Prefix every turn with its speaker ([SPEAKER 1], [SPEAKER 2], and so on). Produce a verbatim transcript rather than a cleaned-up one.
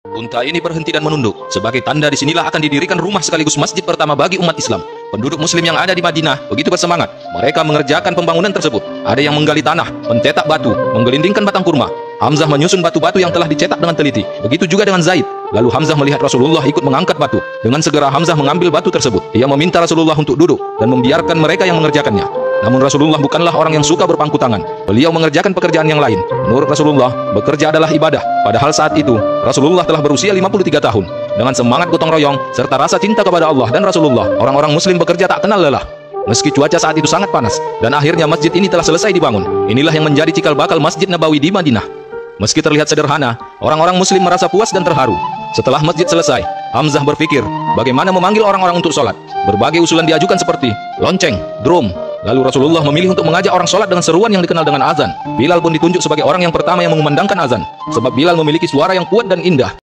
[SPEAKER 1] Unta ini berhenti dan menunduk. Sebagai tanda disinilah akan didirikan rumah sekaligus masjid pertama bagi umat Islam. Penduduk muslim yang ada di Madinah begitu bersemangat. Mereka mengerjakan pembangunan tersebut. Ada yang menggali tanah, mencetak batu, menggelindingkan batang kurma. Hamzah menyusun batu-batu yang telah dicetak dengan teliti. Begitu juga dengan Zaid. Lalu Hamzah melihat Rasulullah ikut mengangkat batu. Dengan segera Hamzah mengambil batu tersebut. Ia meminta Rasulullah untuk duduk dan membiarkan mereka yang mengerjakannya. Namun Rasulullah bukanlah orang yang suka berpangku tangan. Beliau mengerjakan pekerjaan yang lain. Menurut Rasulullah, bekerja adalah ibadah. Padahal saat itu, Rasulullah telah berusia lima puluh tiga tahun. Dengan semangat gotong royong, serta rasa cinta kepada Allah dan Rasulullah, orang-orang muslim bekerja tak kenal lelah. Meski cuaca saat itu sangat panas, dan akhirnya masjid ini telah selesai dibangun. Inilah yang menjadi cikal bakal Masjid Nabawi di Madinah. Meski terlihat sederhana, orang-orang muslim merasa puas dan terharu. Setelah masjid selesai, Hamzah berpikir bagaimana memanggil orang-orang untuk sholat. Berbagai usulan diajukan seperti lonceng, drum. Lalu Rasulullah memilih untuk mengajak orang sholat dengan seruan yang dikenal dengan azan. Bilal pun ditunjuk sebagai orang yang pertama yang mengumandangkan azan, sebab Bilal memiliki suara yang kuat dan indah.